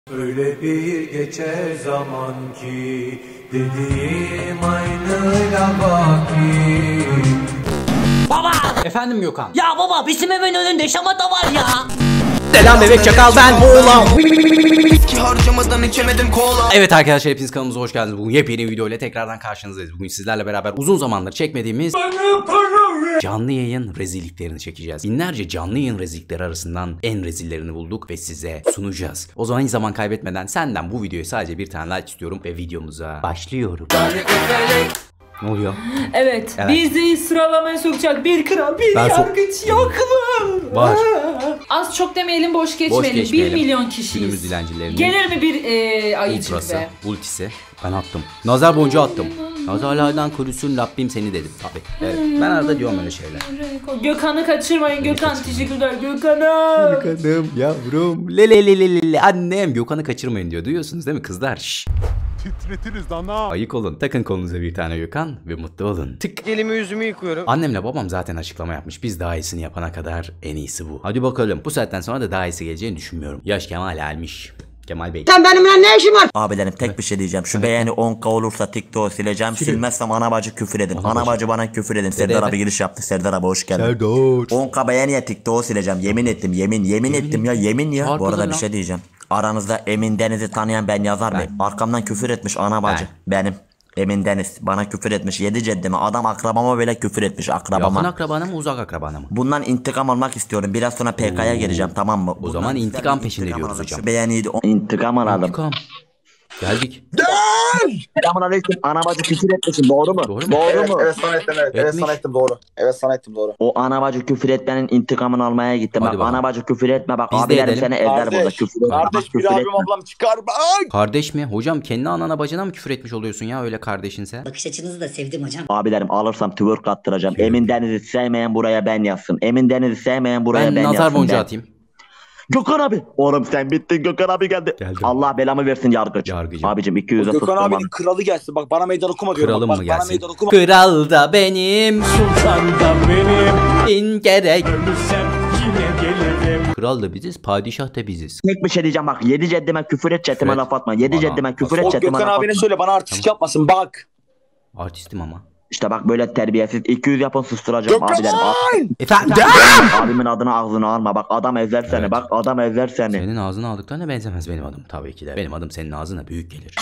Öyle bir geçer zaman ki dediğim aynıyla baki. Baba! Efendim Gökhan. Ya baba bizim evin önünde şamata var ya. Selam bebek çakal ben oğlan. Ki harcamadan içemedim kola. Evet arkadaşlar hepiniz kanalımıza hoş geldiniz. Bugün yepyeni bir video ile tekrardan karşınızdayız. Bugün sizlerle beraber uzun zamandır çekmediğimiz canlı yayın rezilliklerini çekeceğiz. Binlerce canlı yayın rezillikleri arasından en rezillerini bulduk ve size sunacağız. O zaman hiç zaman kaybetmeden senden bu videoya sadece bir tane like istiyorum ve videomuza başlıyorum. Ne oluyor? Evet, bizi sıralamaya sokacak bir kral, bir yargıç yok mu? Var. Az çok demeyelim, boş geçmeyelim. 1 milyon kişiyiz. Günümüz dilencilerinin Gelir mi bir ayıcık ultrası, be? ultisi. Ben attım. Nazar boncuğu attım. Nazarlardan korusun Rabbim seni dedim. Tabii. Evet. Ben arada diyorum öyle şeyler. Gökhan'ı kaçırmayın. Gökhan teşekkürler. Gökhan'ım. Gökhan'ım yavrum. Le annem. Gökhan'ı kaçırmayın diyor. Duyuyorsunuz değil mi kızlar? Şşş. Titretiriz ana. Ayık olun. Takın kolunuza bir tane Gökhan ve mutlu olun. Tık. Elimi yüzümü yıkıyorum. Annemle babam zaten açıklama yapmış. Biz daha iyisini yapana kadar en iyisi bu. Hadi bakalım. Bu saatten sonra da daha iyisi geleceğini düşünmüyorum. Yaş Kemal almış. Kemal Bey. Sen benimle ne işin var? Abilerim tek bir şey diyeceğim. Şu beğeni 10k olursa TikTok'u sileceğim. Silmezsem ana bacı küfür edin. Ana bacı bana küfür edin. Serdar abi giriş yaptı. Serdar abi hoş geldin. Serdar. 10k beğeniye TikTok'u sileceğim. Yemin ettim. Yemin ettim ya. Yemin ya. Bu arada Harbiden bir lan. şey diyeceğim. Aranızda Emin Deniz'i tanıyan ben yazar mı? Arkamdan küfür etmiş ana bacı. Benim. Emin Deniz bana küfür etmiş. 7 ceddime adam akrabama bile küfür etmiş akrabama. Yakın akrabana mı uzak akrabana mı? Bundan intikam almak istiyorum. Biraz sonra PK'ya gireceğim tamam mı? O zaman intikam peşinde diyoruz hocam. Şu beğeniyi intikam alalım. İntikam. Geldik. Selamünaleyküm. Ana bacı küfür etmişsin doğru mu? Doğru mu? Doğru mu? Evet sana ettim evet. Evet sana ettim doğru. Evet sana ettim doğru. O ana bacı küfür etmenin intikamını almaya gittim. Hadi Bak bakalım. ana bacı küfür etme bak. Biz de Abilerim edelim. seni ezler burada küfür etme. Kardeş bir abim ablam çıkar bak. Kardeş mi? Hocam kendi anana bacına mı küfür etmiş oluyorsun ya öyle kardeşinse? Bakış açınızı da sevdim hocam. Abilerim alırsam twerk attıracağım. Emin Deniz'i sevmeyen buraya ben yazsın. Emin Deniz'i sevmeyen buraya Ben yazsın. nazar boncuğu ben. atayım. Gökhan abi. Oğlum sen bittin Gökhan abi geldi. Geldim. Allah belamı versin yargıç. Yargıcım. Abicim 200'e Gökhan tutturmam. abinin kralı gelsin. Bak bana meydan okuma diyorum. Kralım Bak, mı bana gelsin? meydan okuma. Kral da benim, Sultan da benim. bin gerek. Ölürsem yine gelirim. Kral da biziz, padişah da biziz. Tek bir şey diyeceğim bak. 7 ceddime küfür et chatime Küfür et. laf atma. 7 Bana. ceddime küfür et O chatime Gökhan laf abine atma. söyle bana artistik yapmasın bak. Artistim ama. İşte bak böyle terbiyesiz 200 yapın susturacağım abilerim. Efendim? Abimin adını ağzına alma bak adam ezer seni Evet. bak adam ezer seni. Senin ağzını aldıklarına benzemez benim adım tabii ki de. Benim adım senin ağzına büyük gelir.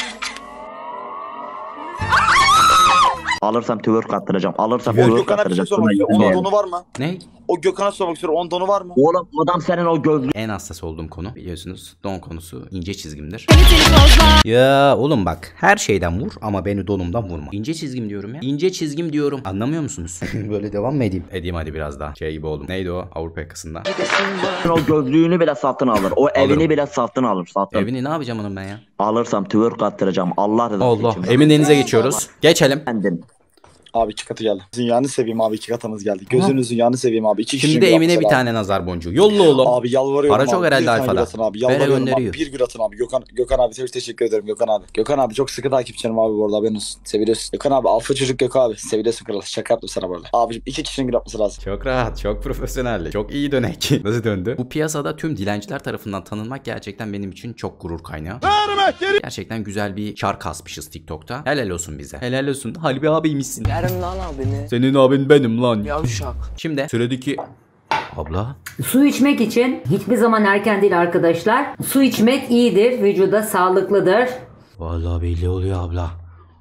Alırsam twerk attıracağım. Alırsam O twerk Gökhan'a bir şey attıracağım. sormak istiyorum. Onun donu var mı? Ne? O Gökhan'a sormak istiyorum. Onun donu var mı? Oğlum adam senin o gözlü. En hassas olduğum konu biliyorsunuz don konusu ince çizgimdir. Ya oğlum bak her şeyden vur ama beni donumdan vurma. İnce çizgim diyorum ya. İnce çizgim diyorum. Anlamıyor musunuz? Böyle devam mı edeyim? Edeyim hadi biraz daha. Şey gibi oldum. Neydi o? Avrupa yakasında. O gözlüğünü bile satın alır. O evini bile satın alır. Satın. Evini ne yapacağım onun ben ya? Alırsam twerk attıracağım. Allah rızası Allah. için. Emin denize geçiyoruz. Geçelim. Efendim. Abi iki katı geldi. Dünyanı seveyim abi iki katımız geldi. Gözünüzün yağını seveyim abi. İki Şimdi kişinin de gül Emine atması bir lazım. tane nazar boncuğu. Yolla oğlum. Abi yalvarıyorum Para çok abi. herhalde Bir tane alfada. gül atın abi. Vere Yalvarıyorum gönderiyor. abi. Bir gül atın abi. Gökhan abi teşekkür ederim Gökhan abi. Gökhan abi çok sıkı takipçilerim abi bu arada haberin olsun. Seviyorsun. Gökhan abi alfa çocuk Gökhan abi. Seviyorsun kral. Şaka yaptım sana böyle. Abicim iki kişinin gül atması lazım. Çok rahat, çok profesyonel, çok iyi dönek. Nasıl döndü? Bu piyasada tüm dilenciler tarafından tanınmak gerçekten benim için çok gurur kaynağı. Gerçekten güzel bir çar kasmışız TikTok'ta. Helal olsun bize. Helal olsun. Halbi abiymişsin. Verin lan abini. Senin abin benim lan. Yavşak. Şimdi sıradaki... Abla. Su içmek için hiçbir zaman erken değil arkadaşlar. Su içmek iyidir, vücuda sağlıklıdır. Vallahi belli oluyor abla.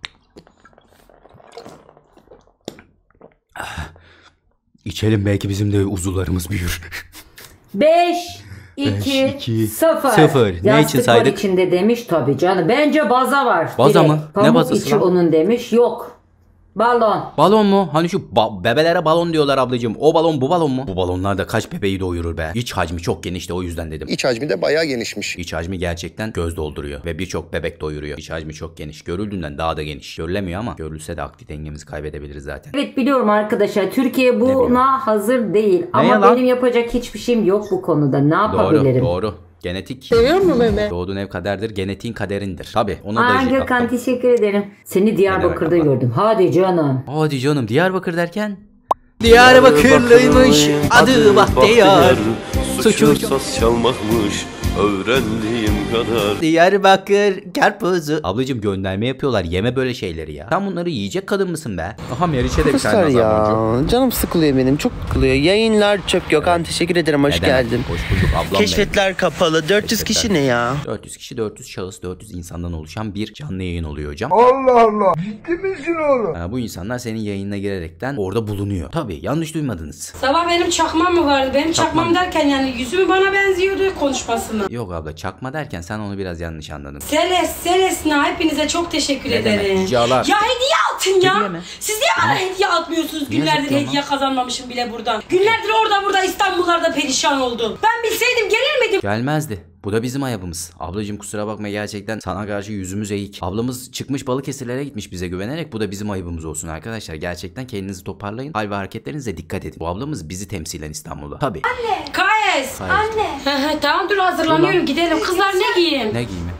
İçelim belki bizim de uzuvlarımız büyür. 5, 2, 2, 0. 0. Ne için Yastık var saydık? içinde demiş tabii canım. Bence baza var. Baza Direkt. mı? Ne Pamuk bazası içi lan? onun demiş. Yok. Balon. Balon mu? Hani şu bebelere balon diyorlar ablacığım. O balon bu balon mu? Bu balonlar da kaç bebeği doyurur be. İç hacmi çok geniş de o yüzden dedim. İç hacmi de bayağı genişmiş. İç hacmi gerçekten göz dolduruyor ve birçok bebek doyuruyor. İç hacmi çok geniş. Görüldüğünden daha da geniş. Görülemiyor ama görülse de akli dengemizi kaybedebiliriz zaten. Evet biliyorum arkadaşlar. Türkiye buna hazır değil. Ama yalan? benim yapacak hiçbir şeyim yok bu konuda. Ne yapabilirim? Doğru. Genetik. Duyuyor musun Mehmet? Doğduğun ev kaderdir, genetiğin kaderindir. Tabi ona Aa da Gökhan teşekkür ederim. Seni Diyarbakır'da abla? gördüm. Hadi canım. Hadi canım Diyarbakır derken? Diyarbakırlıymış adı Bahtiyar. Suçu saz çalmakmış. öğrendiğim kadar. Diyarbakır karpuzu. Ablacım gönderme yapıyorlar. Yeme böyle şeyleri ya. Sen bunları yiyecek kadın mısın be? Aha Meriç'e de bir tane nazar boncuğu. Canım sıkılıyor benim, çok sıkılıyor. Yayınlar çöp. Gökhan teşekkür ederim, hoş geldin. Hoş bulduk ablam. Keşfetler kapalı. 400 kişi ne ya? 400 kişi, 400 şahıs, 400 insandan oluşan bir canlı yayın oluyor hocam. Allah Allah. Ciddi misin oğlum? Bu insanlar senin yayınına girerekten orada bulunuyor. Tabii yanlış duymadınız. Sabah benim çakmam mı vardı? Benim çakmam derken yani yüzümü bana benziyordu, konuşması mı? Yok abla, çakma derken sen onu biraz yanlış anladın. Selesna hepinize çok teşekkür ederim. Ricalar. Ya hediye atın ya. Hediye mi? Siz niye bana hediye atmıyorsunuz? Günlerdir hediye kazanmamışım bile buradan. Günlerdir orada burada İstanbullarda perişan oldum. Ben bilseydim gelir miydim? Gelmezdi. Bu da bizim ayıbımız. Ablacığım kusura bakma, gerçekten sana karşı yüzümüz eğik. Ablamız çıkmış Balıkesirlere gitmiş bize güvenerek. Bu da bizim ayıbımız olsun arkadaşlar. Gerçekten kendinizi toparlayın. Hal ve hareketlerinize dikkat edin. Bu ablamız bizi temsilen İstanbul'da. Tabii. Anne. Kayes. Anne. Tamam dur, hazırlanıyorum, gidelim. Kızlar ne giyeyim? Ne giyeyim?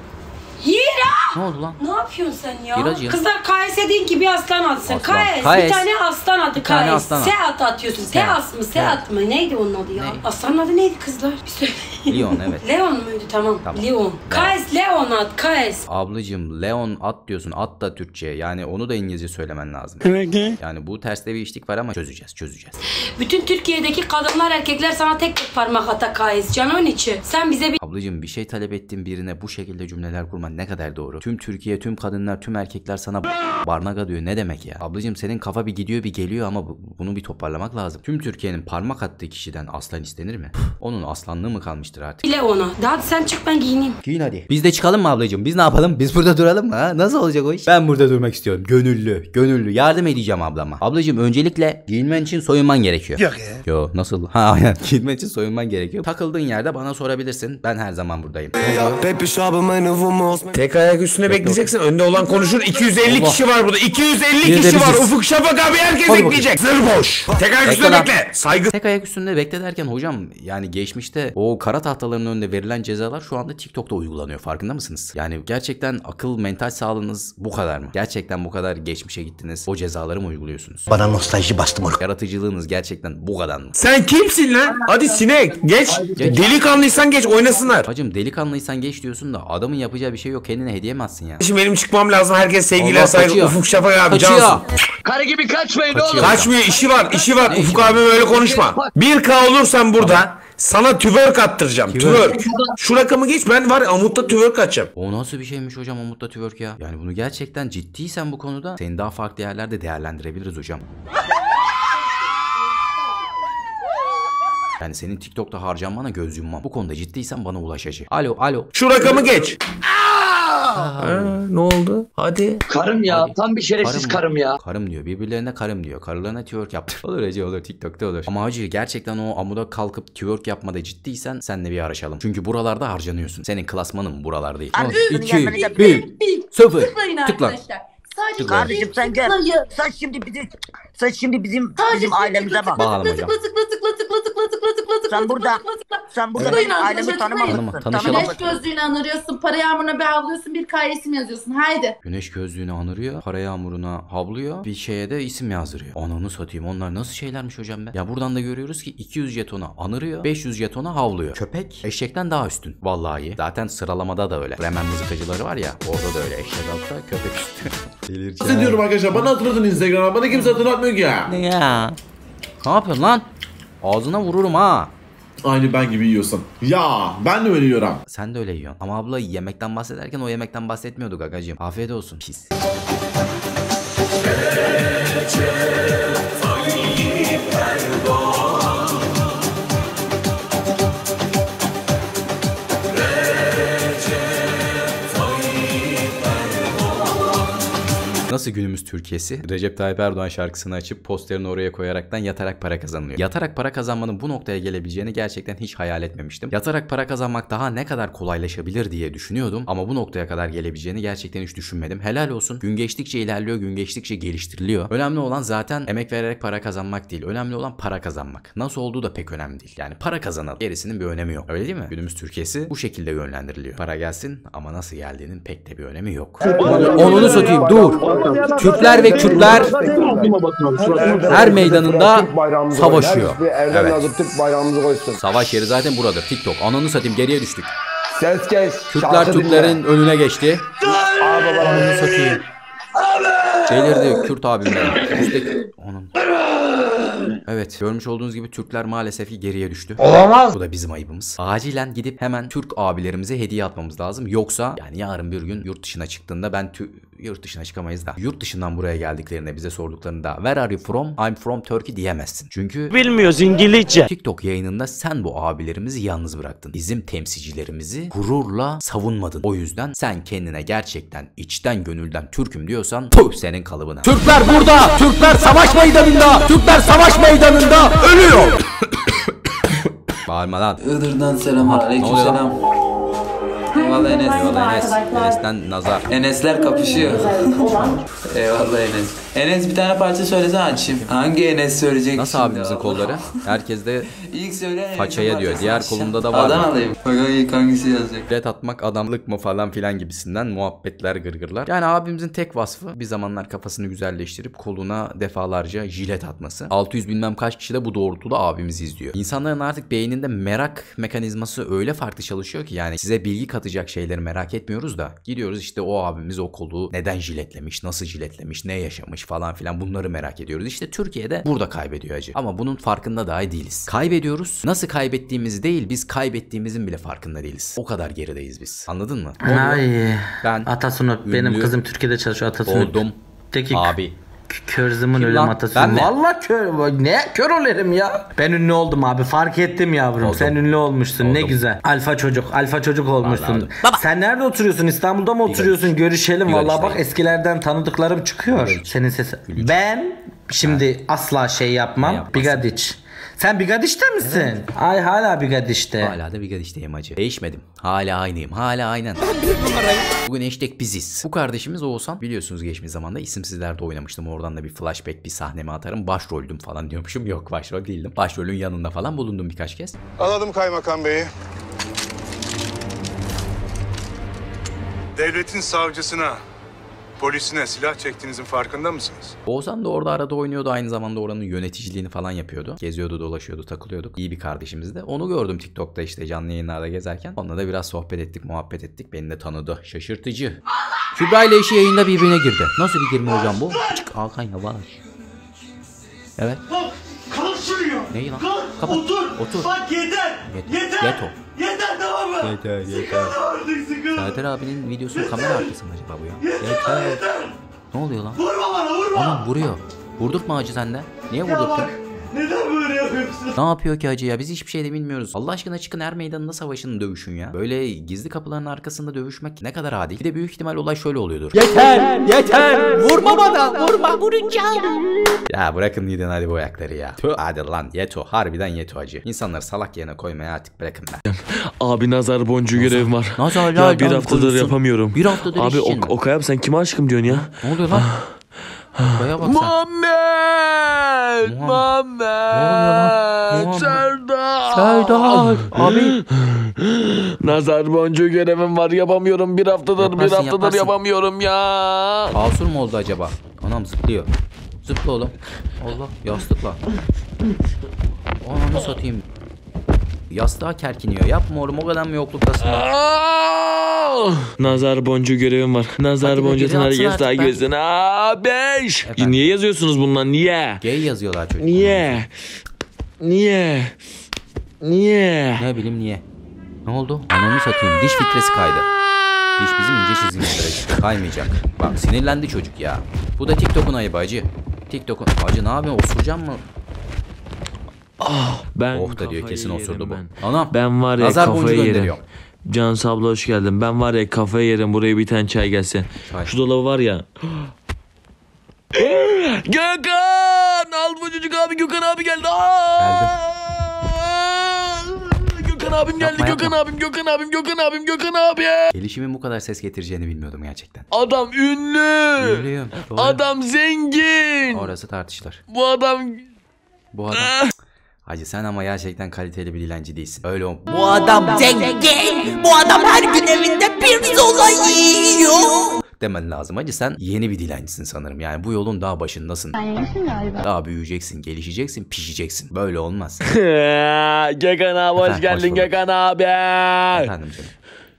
Hira! Ne oldu lan? Ne yapıyorsun sen ya? Hiracığım. Kızlar Kayes'e deyin ki bir aslan atsın. Aslan. Kayes. Bir tane aslan adı Kayes. Seat atıyorsun. Seat mı? Seat mı? Neydi onun adı ya? Aslanın adı neydi kızlar? Bir söyle. Leon, evet. Leon muydu? Tamam. Leon. Kayes, Leon at. Kayes. Ablacığım Leon at diyorsun. At da Türkçe. Yani onu da İngilizce söylemen lazım. Yani bu terste bir işlik var ama çözeceğiz. Bütün Türkiye'deki kadınlar erkekler sana tek parmak ata Kayes. Canın içi. Sen bize bir... Ablacığım bir şey talep ettiğin birine bu şekilde cümleler kurman ne kadar doğru. Tüm Türkiye, tüm kadınlar, tüm erkekler sana barnaga diyor. Ne demek ya? Ablacığım senin kafa bir gidiyor bir geliyor ama bunu bir toparlamak lazım. Tüm Türkiye'nin parmak attığı kişiden aslan istenir mi? Onun aslanlığı mı kalmıştır artık? Bile ona. Hadi sen çık, ben giyineyim. Giyin hadi. Biz de çıkalım mı ablacığım? Biz ne yapalım? Biz burada duralım mı? Ha? Nasıl olacak o iş? Ben burada durmak istiyorum. Gönüllü. Yardım edeceğim ablama. Ablacığım öncelikle giyinmen için soyunman gerekiyor. Yok ya. Yo nasıl? Ha aynen. Giyinmen için soyunman gerekiyor. Takıldığın yerde bana sorabilirsin. Ben her zaman buradayım. Tek ayak üstüne bekleyeceksin. Önde olan konuşur. 250 kişi var burada. 250 kişi var. Ufuk Şafak abi herkes bekleyecek. Zır boş. Tek ayak üstüne bekle. Saygı. Tek ayak üstünde bekle derken hocam yani geçmişte o kara tahtaların önünde verilen cezalar şu anda TikTok'ta uygulanıyor. Farkında mısınız? Yani gerçekten akıl, mental sağlığınız bu kadar mı? Gerçekten bu kadar geçmişe gittiniz. O cezaları mı uyguluyorsunuz? Bana nostalji bastı moruk. Yaratıcılığınız gerçekten bu kadar mı? Sen kimsin lan? Hadi sinek. Geç. Delikanlıysan geç, oynasınlar. Hacım delikanlıysan geç diyorsun da adamın yapacağı bir şey yok. Kendine hediye mi atsın ya? Şimdi benim çıkmam lazım. Herkes sevgiler saygı. Ufuk Şafak abi cansın. Karı gibi kaçmayın oğlum. Kaçmıyor, işi var. Ufuk abi böyle konuşma. 1K olursan burada sana twerk attıracağım. Twerk. Şu rakamı geç, ben var Amut'ta twerk atacağım. O nasıl bir şeymiş hocam Amut'ta twerk ya? Yani bunu gerçekten ciddiysen bu konuda seni daha farklı yerlerde değerlendirebiliriz hocam. Yani senin TikTok'ta harcanmana göz yummam. Bu konuda ciddiysen bana ulaş hacı. Alo. Şu rakamı geç. Ne oldu? Hadi. Karım ya, tam bir şerefsiz karım ya. Karım diyor. Birbirlerine karım diyor. Karılarına twerk yaptı. Olur hacı olur. TikTok'ta olur. Ama hacı gerçekten o amuda kalkıp twerk yapmada ciddiysen senle bir araşalım. Çünkü buralarda harcanıyorsun. Senin klasmanın buralar değil. 2, 1, 0. Tıkla. Sadece kardeşim sen gel. Sen şimdi bizim ailemize bak. Bakalım hocam. Tıkla. Sen burada benim ailemi tanımamışsın. Tanışalım. Güneş gözlüğünü anırıyorsun, para yağmuruna bir havlıyorsun, bir K isim yazıyorsun. Haydi. Güneş gözlüğünü anırıyor, para yağmuruna havlıyor, bir şeye de isim yazdırıyor. Ananı satayım, onlar nasıl şeylermiş hocam be? Ya buradan da görüyoruz ki 200 jetona anırıyor, 500 jetona havlıyor. Köpek eşekten daha üstün. Vallahi. Zaten sıralamada da öyle. Bremen mızıkacıları var ya, orada da öyle. Eşek altta, köpek üstü. Nasıl diyorum arkadaşlar, bana hatırlatın Instagram'a, bana kimse hatırlatmıyor ki ya. Ne ya? Ne yapıyorsun lan? Ağzına vururum ha. Aynı ben gibi yiyorsun. Ya ben de öyle yiyorum. Sen de öyle yiyorsun. Ama abla yemekten bahsederken o yemekten bahsetmiyorduk agacığım. Afiyet olsun. Pis. Nasıl günümüz Türkiye'si? Recep Tayyip Erdoğan şarkısını açıp posterini oraya koyaraktan yatarak para kazanılıyor. Yatarak para kazanmanın bu noktaya gelebileceğini gerçekten hiç hayal etmemiştim. Yatarak para kazanmak daha ne kadar kolaylaşabilir diye düşünüyordum ama bu noktaya kadar gelebileceğini gerçekten hiç düşünmedim. Helal olsun. Gün geçtikçe ilerliyor, gün geçtikçe geliştiriliyor. Önemli olan zaten emek vererek para kazanmak değil. Önemli olan para kazanmak. Nasıl olduğu da pek önemli değil. Yani para kazanalım. Gerisinin bir önemi yok. Öyle değil mi? Günümüz Türkiye'si bu şekilde yönlendiriliyor. Para gelsin ama nasıl geldiğinin pek de bir önemi yok. Onunu satayım, dur. Türkler ve Kürtler her meydanında savaşıyor. Evet. Savaş yeri zaten buradır. TikTok. Ananı satayım, geriye düştük. Ses kes. Kürtler Türklerin önüne geçti. Onu satayım. Delirdi Kürt abim benim. Üstteki... Onun... Evet, görmüş olduğunuz gibi Türkler maalesef ki geriye düştü. Olamaz. Bu da bizim ayıbımız. Acilen gidip hemen Türk abilerimize hediye atmamız lazım. Yoksa yani yarın bir gün yurt dışına çıktığında yurt dışına çıkamayız da. Yurt dışından buraya geldiklerinde bize sorduklarında where are you from? I'm from Turkey diyemezsin. Çünkü Bilmiyoruz İngilizce. TikTok yayınında sen bu abilerimizi yalnız bıraktın. Bizim temsilcilerimizi gururla savunmadın. O yüzden sen kendine gerçekten içten gönülden Türk'üm diyorsan puh senin kalıbına. Türkler burada! Türkler savaş meydanında! Türkler savaş meydanında ölüyor! Bağırma lan. Iğdır'dan selamlar. Aleykümselam. Eyvallah Enes. Eyvallah Enes. Enes'ten nazar. Enesler kapışıyor. Eyvallah Enes. Enes bir tane parça söylesene açayım. Hangi Enes söyleyecek? Nasıl abimizin kolları? Herkes de İlk söyle façaya diyor. Diğer kolunda da var. Adanalıyım. Bakalım ilk hangisi yazacak. Bilet atmak adamlık mı falan filan gibisinden muhabbetler gırgırlar. Yani abimizin tek vasfı bir zamanlar kafasını güzelleştirip koluna defalarca jilet atması. 600 bilmem kaç kişi de bu doğrultuda abimizi izliyor. İnsanların artık beyninde merak mekanizması öyle farklı çalışıyor ki yani size bilgi katacak şeyleri merak etmiyoruz da gidiyoruz işte o abimiz o kolu neden jiletlemiş, nasıl jiletlemiş, ne yaşamış falan filan bunları merak ediyoruz. İşte Türkiye'de burada kaybediyor acı. Ama bunun farkında dahi değiliz. Kaybediyoruz. Nasıl kaybettiğimiz değil biz kaybettiğimizin bile farkında değiliz. O kadar gerideyiz biz. Anladın mı? Ay. Ben Atasunu benim kızım Türkiye'de çalışıyor Atasunu. Oldum. Abi. Körzümün ölüm Atasunu. Valla ne kör olurum ya. Ben ünlü oldum abi fark ettim yavrum. Oldum. Sen ünlü olmuşsun ne güzel. Alfa çocuk olmuşsun. Sen nerede oturuyorsun? İstanbul'da mı oturuyorsun? Görüşelim. Valla bak eskilerden tanıdıklarım çıkıyor. Senin sesi. Ben şimdi asla şey yapmam. Bigadiç. Sen Bigadiç'te misin? Evet. Ay hala Bigadiç'te. Hala da Bigadiç'teyim hacı. Değişmedim. Hala aynıyım. Hala aynen. Bugün hashtag biziz. Bu kardeşimiz Oğuzhan. Biliyorsunuz geçmiş zamanda isimsizlerde oynamıştım. Oradan da bir flashback bir sahnemi atarım. Başroldüm falan diyormuşum. Yok başrol değildim. Başrolün yanında falan bulundum birkaç kez. Anladım kaymakam beyi. Devletin savcısına, polisine silah çektiğinizin farkında mısınız? Oğuzhan da orada arada oynuyordu. Aynı zamanda oranın yöneticiliğini falan yapıyordu. Geziyordu, dolaşıyordu, takılıyorduk. İyi bir kardeşimizdi. Onu gördüm TikTok'ta işte canlı yayınlarda gezerken. Onunla da biraz sohbet ettik, muhabbet ettik. Beni de tanıdı. Şaşırtıcı. Kübra ile eşi yayında birbirine girdi. Nasıl bir girme hocam bu? Çık Hakan yavaş. Evet. Kalk şuraya. Neyi lan? Kalk. Kapat. Otur. Bak yeter. Yeter. Yeter tamam mı? Yeter. Sıkın. Serdar abinin videosu kamera arkası mı acaba bu ya? Yeter. Ne oluyor lan? Vurma bana vurma. Anam vuruyor. Vurdurtma hacı sende. Niye vurdurttun? Neden böyle yapıyorsun? Ne yapıyor ki hacı ya? Biz hiçbir şey de bilmiyoruz. Allah aşkına çıkın er meydanında savaşın dövüşün ya. Böyle gizli kapıların arkasında dövüşmek ne kadar adil. Bir de büyük ihtimal olay şöyle oluyordur. Yeter. Vurma bana. Vurma. Vuracağım. Ya bırakın neden hadi bu ayakları ya. Tüh hadi lan Yeto. Harbiden Yeto hacı. İnsanları salak yerine koymaya artık bırakın be. Abi nazar boncuğu görevim var. Nazar ya bir haftadır yapamıyorum. Bir haftadır abi Okay'ım sen kime aşkım diyorsun ya? Ne oluyor lan? Okay'a bak sen. Muhammed. Serdar. Abi. Nazar boncuğu görevim var yapamıyorum. Bir haftadır yapamıyorum ya. Basur mu oldu acaba? Anam zıplıyor. Zıpla oğlum. Allah yastıkla. Ananı satayım. Yastığa kerkiniyor. Yapma oğlum o kadar mı yokluktasın? Nazar boncuğu görevim var. Nazar boncuğu sana yastığa girsin. 5. Niye yazıyorsunuz bundan? Niye? Gay yazıyorlar çocuk. Niye? Ne bileyim niye? Ne oldu? Ananı satayım. Diş filtresi kaydı. Diş bizim ince çizgilere kaymayacak. Bak sinirlendi çocuk ya. Bu da TikTok'un ayıbı acı. TikTok'un. Acı ne yapıyorsun? Osuracağım mı? Ben da diyor kesin osurdu bu. Anam. Ben var ya nazar kafayı yerim. Cansu abla hoş geldin. Ben var ya kafayı yerim. Buraya bir tane çay gelsin. Şu dolabı var ya. Gökhan! Al bu çocuk abi Gökhan abi geldi. Gökhan abim geldi. Gökhan abi. Gelişimin bu kadar ses getireceğini bilmiyordum gerçekten. Adam ünlü. Ünlüyüm. Adam zengin. Orası tartışılır. Bu adam. Hacı sen ama gerçekten kaliteli bir dilenci değilsin. Öyle o. Bu adam zengin. Bu adam her gün evinde pirzola yiyor. Demen lazım hacı sen yeni bir dilencisin sanırım. Yani bu yolun daha başındasın. Daha büyüyeceksin, gelişeceksin, pişeceksin. Böyle olmaz. Gökhan abi hoş geldin Gökhan abi. Efendim canım.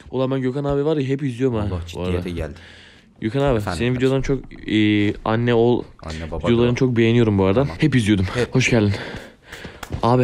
Ulan ben Gökhan abi var ya hep izliyorum ha. Allah ciddiyete geldi. Gökhan abi Efendim, senin videodan çok anne oğul videolarını çok beğeniyorum bu arada. Tamam. Hep izliyordum. Hoş geldin. Abi.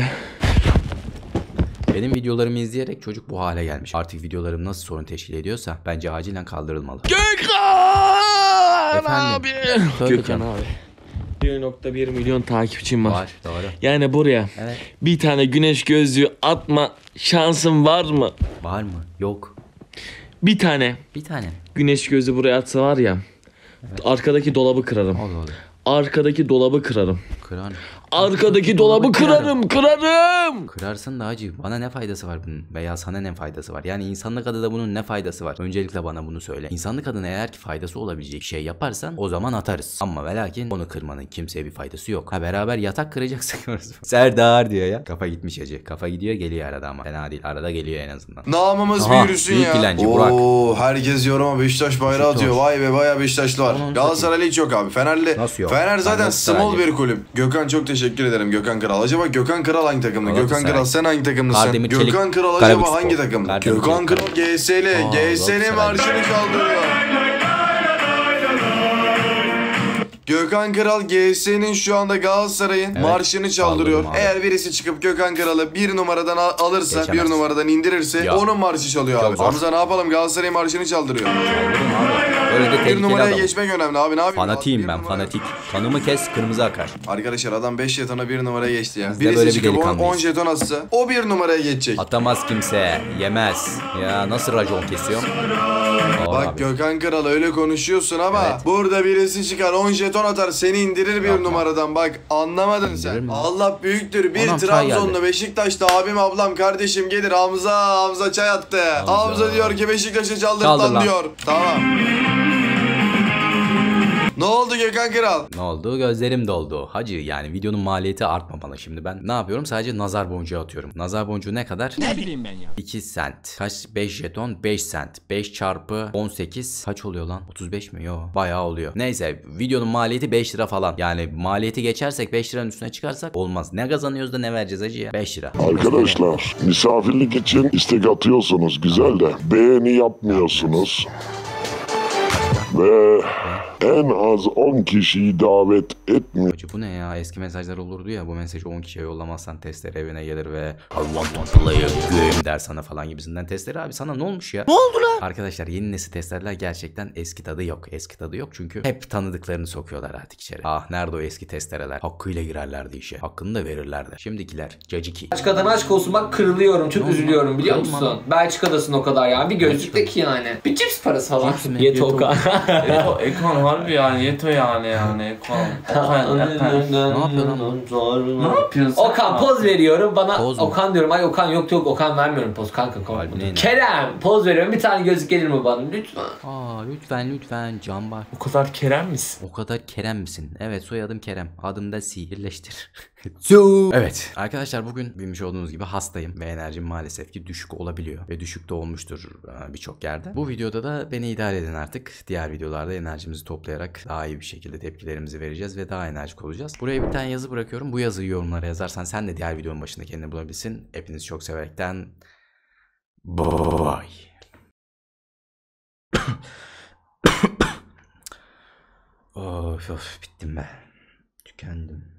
Benim videolarımı izleyerek çocuk bu hale gelmiş. Artık videolarım nasıl sorun teşkil ediyorsa bence acilen kaldırılmalı. Gökhan Efendim? abi. Gökhan abi. 1.1 milyon takipçim var. Var, doğru. Yani buraya bir tane güneş gözlüğü atma şansın var mı? Var mı? Yok. Bir tane. Bir tane. Güneş gözlüğü buraya atsa var ya. Arkadaki dolabı kırarım. Arkadaki dolabı kırarım. Kırar. Arkadaki dolabı kırarım. Kırarsın da hacı, bana ne faydası var bunun veya sana ne faydası var? Yani insanlık adına bunun ne faydası var? Öncelikle bana bunu söyle. İnsanlık adına eğer ki faydası olabilecek şey yaparsan o zaman atarız. Ama ve lakin onu kırmanın kimseye bir faydası yok. Ha beraber yatak kıracaksak Serdar diyor ya. Kafa gitmiş hacı. Kafa gidiyor geliyor arada ama. Fena değil, arada geliyor en azından. Namımız bir yürüsün ya. Dilenci, Burak. Oo, herkes yoruma Beşiktaş bayrağı atıyor. Vay be, bayağı Beşiktaşlı var. Galatasaraylı hiç yok abi. Fenerli. Nasıl yok? Fener zaten small bir kulüp. Gökhan çok teşekkür ederim, Gökhan Kral. Acaba Gökhan Kral hangi takımda? Gökhan Kral sen hangi takımlısın? Gökhan Kral acaba hangi takımda? Gökhan Kral GS'li. GS'li marşını kaldırıyor. Gökhan Kral GS'nin şu anda Galatasaray'ın marşını çaldırıyor. Eğer birisi çıkıp Gökhan Kral'ı bir numaradan alırsa, geçemez. Bir numaradan indirirse onun marşı çalıyor abi. Hamza ne yapalım, Galatasaray'ın marşını çaldırıyor. Bir numaraya geçmek önemli abi, ne yapayım? Fanatiyim ben, fanatik. Kanımı kes, kırmızı akar. Arkadaşlar adam 5 jetona 1 numaraya geçti ya. Birisi çıkıp 10 jeton atsa o 1 numaraya geçecek. Atamaz kimse, yemez. Ya nasıl racon kesiyorum? Bak abi. Gökhan Kral öyle konuşuyorsun ama burada birisi çıkar 10 jeton atar, seni indirir bir numaradan. Bak anlamadın sen. Allah büyüktür. Bir Trabzonlu Beşiktaş'ta abim ablam kardeşim gelir, Hamza çay attı. Hamza diyor ki Beşiktaş'ı çaldır lan diyor. Tamam. Ne oldu Gökhan Kral? Ne oldu? Gözlerim doldu. Hacı yani videonun maliyeti artmamalı şimdi. Ben ne yapıyorum? Sadece nazar boncuğu atıyorum. Nazar boncuğu ne kadar? Ne bileyim ben ya. 2 sent. Kaç? 5 jeton 5 sent. 5 çarpı 18. Kaç oluyor lan? 35 mi? Yo. Bayağı oluyor. Neyse videonun maliyeti 5 lira falan. Yani maliyeti geçersek 5 liranın üstüne çıkarsak olmaz. Ne kazanıyoruz da ne vereceğiz hacı ya? 5 lira. Arkadaşlar misafirlik için istek atıyorsunuz güzel de beğeni yapmıyorsunuz. Ve en az 10 kişiyi davet etmiyor. Hacı bu ne ya? Eski mesajlar olurdu ya. Bu mesajı 10 kişiye yollamazsan testere evine gelir ve I want to play a game der sana falan gibisinden. Testere abi sana ne olmuş ya? Ne oldu lan? Arkadaşlar yeni nesil testereler gerçekten eski tadı yok. Eski tadı yok çünkü hep tanıdıklarını sokuyorlar artık içeri. Ah nerede o eski testereler? Hakkıyla girerlerdi işe. Hakkını da verirlerdi. Şimdikiler caciki. Belçika'dan aşk olsun bak, kırılıyorum. Çok üzülüyorum biliyor musun? Belçika'dasın o kadar yani. Bir gözlükteki yani. Bir cips parası falan. Yeto Okan. Ekon harbi yani. Yeto yani Ekon. Ne yapıyor lan? Ne yapıyorsun? Okan poz veriyorum. Bana Okan diyorum. Ay Okan yok Okan vermiyorum poz. Kanka Kerem poz veriyorum. Bir tane gözlük gelir mi bana lütfen? Aa lütfen can var. O kadar Kerem misin? O kadar Kerem misin? Evet, soyadım Kerem. Adım da sihirleştir. Evet arkadaşlar, bugün bilmiş olduğunuz gibi hastayım ve enerjim maalesef ki düşük olabiliyor ve düşük de olmuştur birçok yerde. Bu videoda da beni idare edin artık. Diğer videolarda enerjimizi toplayarak daha iyi bir şekilde tepkilerimizi vereceğiz ve daha enerjik olacağız. Buraya bir tane yazı bırakıyorum. Bu yazıyı yorumlara yazarsan sen de diğer videonun başında kendini bulabilirsin. Hepinizi çok severekten bye. Of bittim ben. Tükendim.